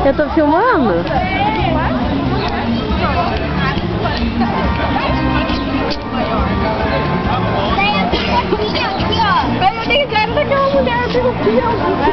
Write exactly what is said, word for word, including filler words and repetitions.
Eu tô filmando? Tem a pipoquinha aqui, ó. Eu não tenho cara daquela mulher, pipoquinha.